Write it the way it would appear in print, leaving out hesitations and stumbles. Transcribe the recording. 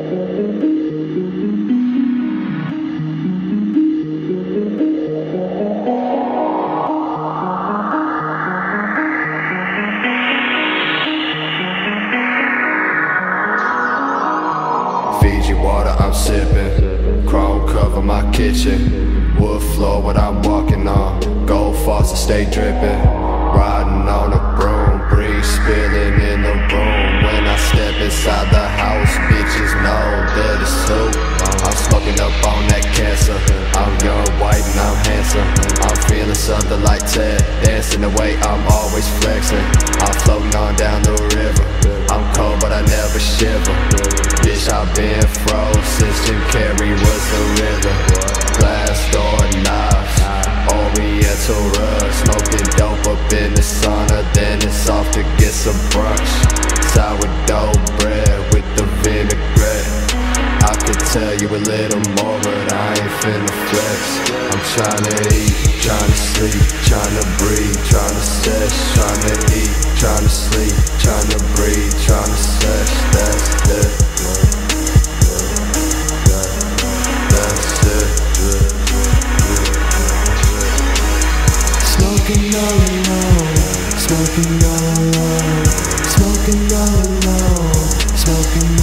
Fiji water I'm sipping, chrome cover my kitchen, wood floor what I'm walking on, gold faucet stay dripping, riding on a broom, breeze spilling in the room. When I step inside the house, bitches know that it's soup. I'm smoking up on that cancer, I'm young, white and I'm handsome. I'm feeling something like Ted, dancing the way I'm always flexing. I'm floating on down the river, I'm cold but I never shiver. Bitch, I've been froze since Jim Carrey was the river. Glass door knives, Oriental rug, smoking dope up in the sauna, then it's off to get some brunch. Sourdough bread with the vinaigrette. I could tell you a little more, but I ain't finna flex. I'm tryna eat, tryna sleep, tryna breathe, tryna sex, tryna eat, tryna sleep, tryna breathe, tryna sex. That's it. Smoking all alone, smoking all alone, smoking all alone, smoking